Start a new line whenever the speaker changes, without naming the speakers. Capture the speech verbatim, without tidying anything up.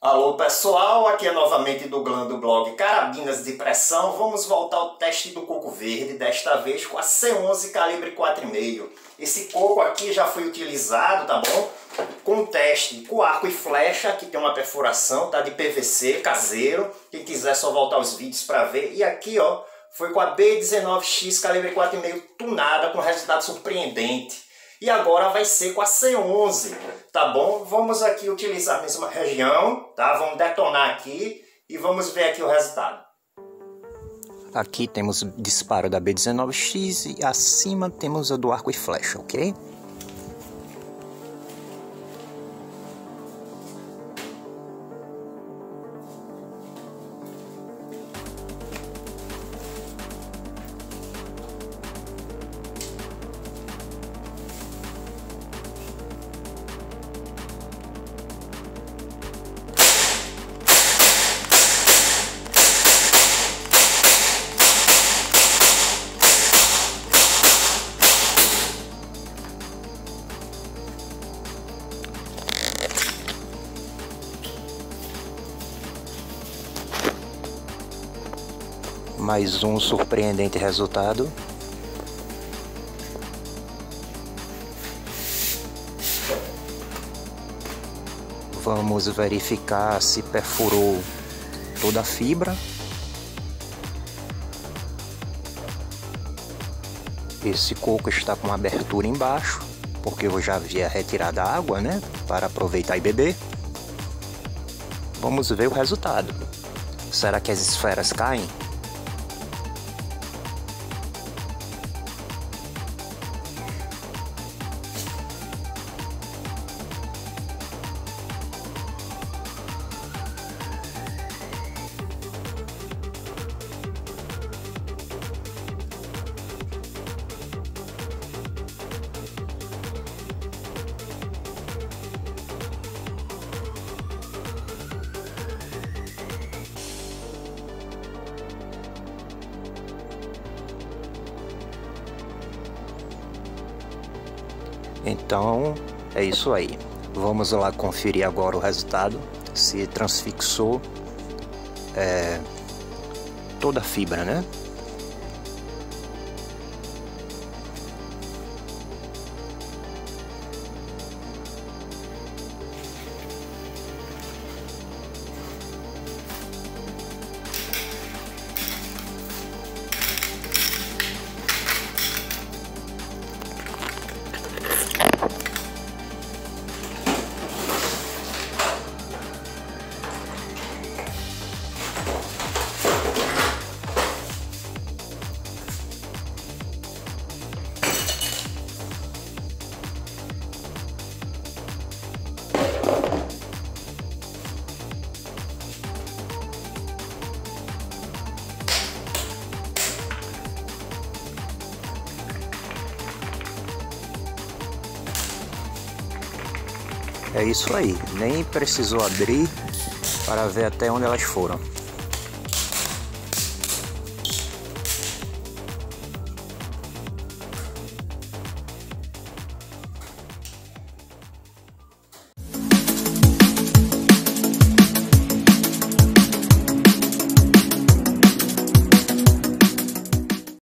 Alô pessoal, aqui é novamente Douglas do blog Carabinas de Pressão. Vamos voltar ao teste do coco verde, desta vez com a C onze calibre quatro e meio. Esse coco aqui já foi utilizado, tá bom? Com o teste com arco e flecha, que tem uma perfuração, tá? De P V C caseiro. Quem quiser só voltar os vídeos para ver. E aqui, ó, foi com a B dezenove X calibre quatro e meio tunada, com resultado surpreendente. E agora vai ser com a C onze, tá bom? Vamos aqui utilizar a mesma região, tá? Vamos detonar aqui e vamos ver aqui o resultado.
Aqui temos o disparo da B dezenove X e acima temos a do arco e flecha, ok? Mais um surpreendente resultado. Vamos verificar se perfurou toda a fibra. Esse coco está com uma abertura embaixo, porque eu já havia retirado a água, né? Para aproveitar e beber. Vamos ver o resultado. Será que as esferas caem? Então, é isso aí. Vamos lá conferir agora o resultado, se transfixou é, toda a fibra, né? É isso aí, nem precisou abrir para ver até onde elas foram.